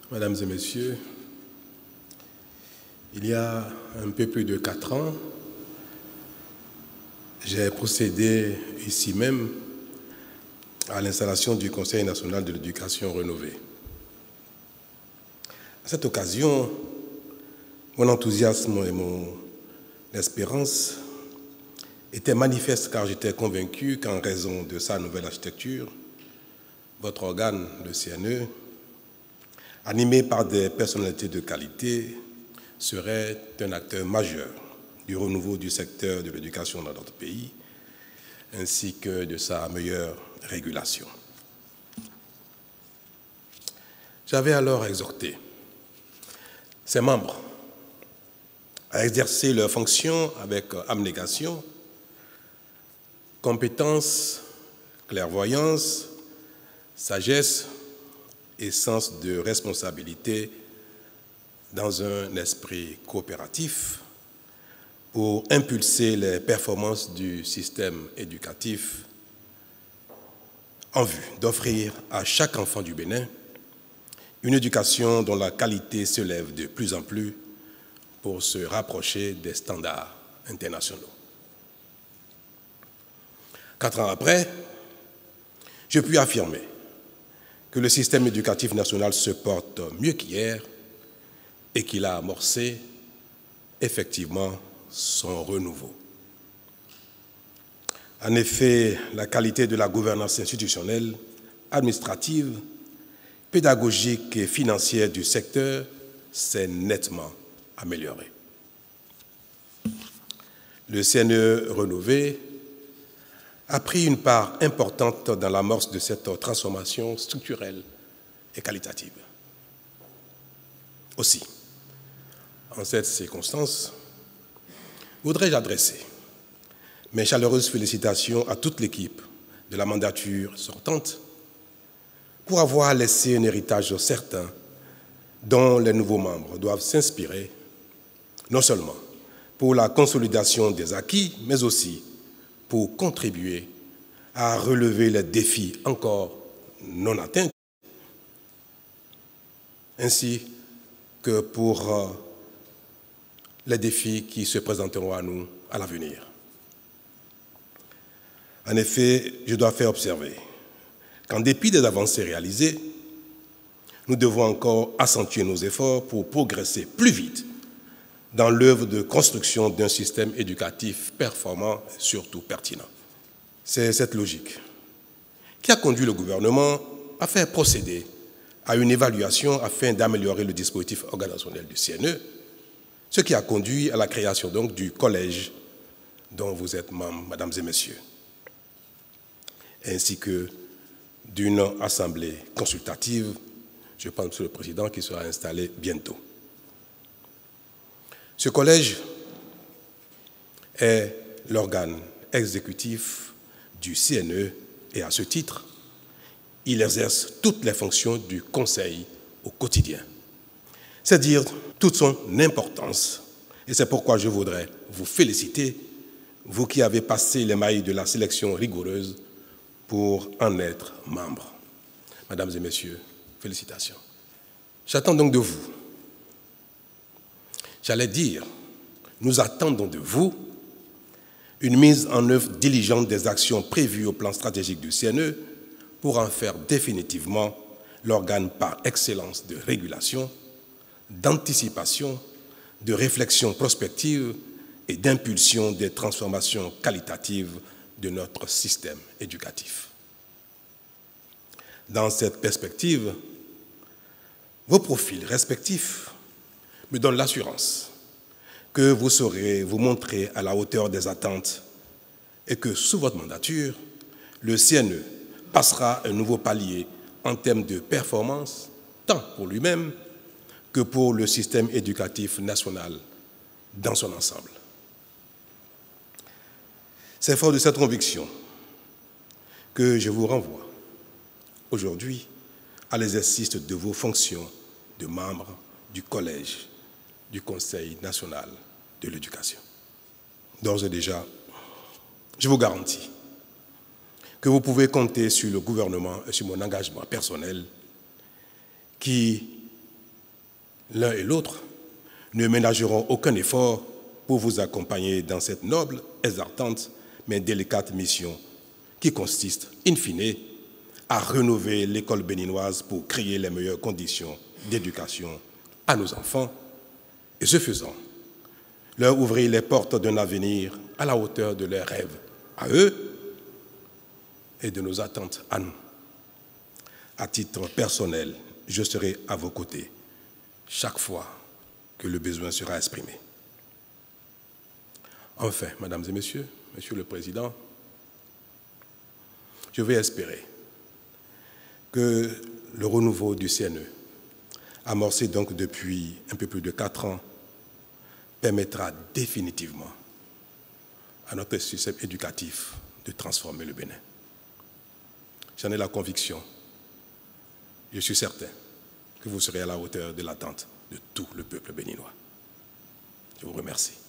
Mesdames et messieurs, il y a un peu plus de 4 ans, j'ai procédé ici même à l'installation du Conseil national de l'éducation rénové. À cette occasion, mon enthousiasme et mon espérance étaient manifestes car j'étais convaincu qu'en raison de sa nouvelle architecture, votre organe, le CNE, animé par des personnalités de qualité, serait un acteur majeur du renouveau du secteur de l'éducation dans notre pays, ainsi que de sa meilleure régulation. J'avais alors exhorté ses membres à exercer leurs fonctions avec abnégation, compétence, clairvoyance, sagesse et sens de responsabilité dans un esprit coopératif pour impulser les performances du système éducatif en vue d'offrir à chaque enfant du Bénin une éducation dont la qualité se lève de plus en plus pour se rapprocher des standards internationaux. 4 ans après, je puis affirmer que le système éducatif national se porte mieux qu'hier et qu'il a amorcé effectivement son renouveau. En effet, la qualité de la gouvernance institutionnelle, administrative, pédagogique et financière du secteur s'est nettement améliorée. Le CNE rénové a pris une part importante dans l'amorce de cette transformation structurelle et qualitative. Aussi, en cette circonstance, voudrais-je adresser mes chaleureuses félicitations à toute l'équipe de la mandature sortante pour avoir laissé un héritage certain dont les nouveaux membres doivent s'inspirer, non seulement pour la consolidation des acquis, mais aussi pour contribuer à relever les défis encore non atteints, ainsi que pour les défis qui se présenteront à nous à l'avenir. En effet, je dois faire observer qu'en dépit des avancées réalisées, nous devons encore accentuer nos efforts pour progresser plus vite dans l'œuvre de construction d'un système éducatif performant et surtout pertinent. C'est cette logique qui a conduit le gouvernement à faire procéder à une évaluation afin d'améliorer le dispositif organisationnel du CNE, ce qui a conduit à la création donc du collège dont vous êtes membres, mesdames et messieurs, ainsi que d'une assemblée consultative, je pense sur le président, qui sera installé bientôt. Ce collège est l'organe exécutif du CNE et à ce titre, il exerce toutes les fonctions du Conseil au quotidien. C'est dire toute son importance. Et c'est pourquoi je voudrais vous féliciter, vous qui avez passé les mailles de la sélection rigoureuse pour en être membre. Mesdames et messieurs, félicitations. J'attends donc de vous. J'allais dire, nous attendons de vous une mise en œuvre diligente des actions prévues au plan stratégique du CNE pour en faire définitivement l'organe par excellence de régulation, d'anticipation, de réflexion prospective et d'impulsion des transformations qualitatives de notre système éducatif. Dans cette perspective, vos profils respectifs me donnent l'assurance que vous saurez vous montrer à la hauteur des attentes et que sous votre mandature, le CNE passera un nouveau palier en termes de performance, tant pour lui-même que pour le système éducatif national dans son ensemble. C'est fort de cette conviction que je vous renvoie aujourd'hui à l'exercice de vos fonctions de membre du Collège du Conseil national de l'éducation. D'ores et déjà, je vous garantis que vous pouvez compter sur le gouvernement et sur mon engagement personnel qui l'un et l'autre ne ménageront aucun effort pour vous accompagner dans cette noble, exaltante, mais délicate mission qui consiste, in fine, à rénover l'école béninoise pour créer les meilleures conditions d'éducation à nos enfants et, ce faisant, leur ouvrir les portes d'un avenir à la hauteur de leurs rêves à eux et de nos attentes à nous. À titre personnel, je serai à vos côtés chaque fois que le besoin sera exprimé. Enfin, mesdames et messieurs, Monsieur le Président, je vais espérer que le renouveau du CNE, amorcé donc depuis un peu plus de 4 ans, permettra définitivement à notre système éducatif de transformer le Bénin. J'en ai la conviction. Je suis certain que vous serez à la hauteur de l'attente de tout le peuple béninois. Je vous remercie.